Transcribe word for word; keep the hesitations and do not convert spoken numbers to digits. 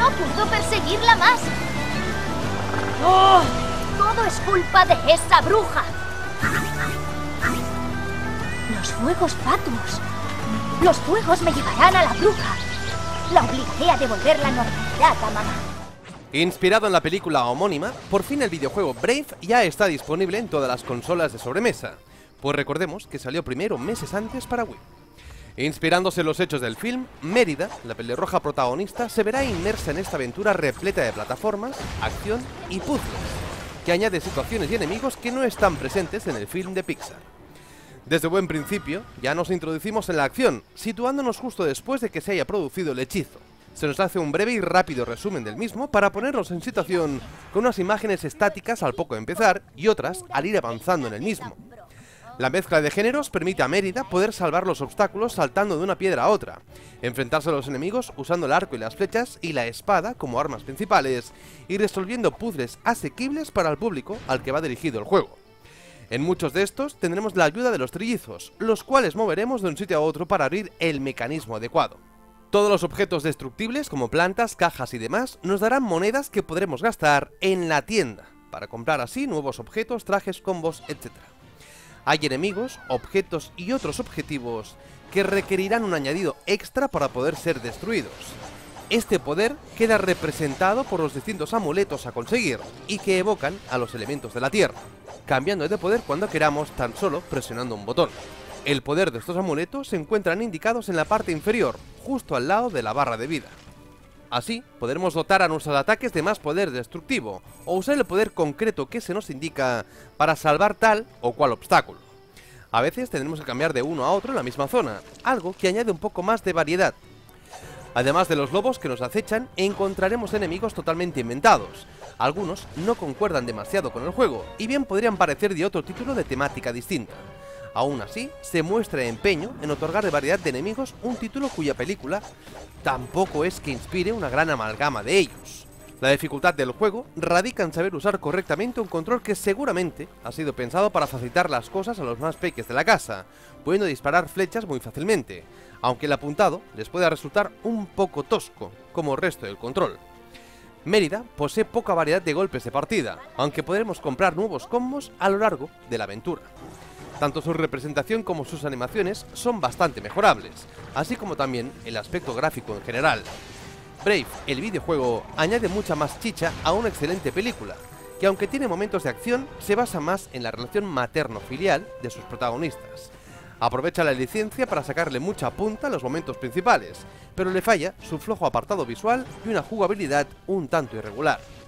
No puedo perseguirla más. ¡Oh! Todo es culpa de esa bruja. Los fuegos fatuos. Los fuegos me llevarán a la bruja. La obligaré a devolver la normalidad a mamá. Inspirado en la película homónima, por fin el videojuego Brave ya está disponible en todas las consolas de sobremesa, pues recordemos que salió primero meses antes para Wii. Inspirándose en los hechos del film, Mérida, la pelirroja protagonista, se verá inmersa en esta aventura repleta de plataformas, acción y puzzles, que añade situaciones y enemigos que no están presentes en el film de Pixar. Desde buen principio, ya nos introducimos en la acción, situándonos justo después de que se haya producido el hechizo. Se nos hace un breve y rápido resumen del mismo para ponernos en situación con unas imágenes estáticas al poco empezar y otras al ir avanzando en el mismo. La mezcla de géneros permite a Mérida poder salvar los obstáculos saltando de una piedra a otra, enfrentarse a los enemigos usando el arco y las flechas y la espada como armas principales, y resolviendo puzzles asequibles para el público al que va dirigido el juego. En muchos de estos tendremos la ayuda de los trillizos, los cuales moveremos de un sitio a otro para abrir el mecanismo adecuado. Todos los objetos destructibles, como plantas, cajas y demás, nos darán monedas que podremos gastar en la tienda, para comprar así nuevos objetos, trajes, combos, etcétera. Hay enemigos, objetos y otros objetivos que requerirán un añadido extra para poder ser destruidos. Este poder queda representado por los distintos amuletos a conseguir y que evocan a los elementos de la tierra, cambiando de poder cuando queramos tan solo presionando un botón. El poder de estos amuletos se encuentran indicados en la parte inferior, justo al lado de la barra de vida. Así, podremos dotar a nuestros ataques de más poder destructivo, o usar el poder concreto que se nos indica para salvar tal o cual obstáculo. A veces tendremos que cambiar de uno a otro en la misma zona, algo que añade un poco más de variedad. Además de los lobos que nos acechan, encontraremos enemigos totalmente inventados. Algunos no concuerdan demasiado con el juego, y bien podrían parecer de otro título de temática distinta. Aún así, se muestra empeño en otorgar de variedad de enemigos un título cuya película tampoco es que inspire una gran amalgama de ellos. La dificultad del juego radica en saber usar correctamente un control que seguramente ha sido pensado para facilitar las cosas a los más peques de la casa, pudiendo disparar flechas muy fácilmente, aunque el apuntado les pueda resultar un poco tosco, como el resto del control. Mérida posee poca variedad de golpes de partida, aunque podremos comprar nuevos combos a lo largo de la aventura. Tanto su representación como sus animaciones son bastante mejorables, así como también el aspecto gráfico en general. Brave, el videojuego, añade mucha más chicha a una excelente película, que aunque tiene momentos de acción, se basa más en la relación materno-filial de sus protagonistas. Aprovecha la licencia para sacarle mucha punta a los momentos principales, pero le falla su flojo apartado visual y una jugabilidad un tanto irregular.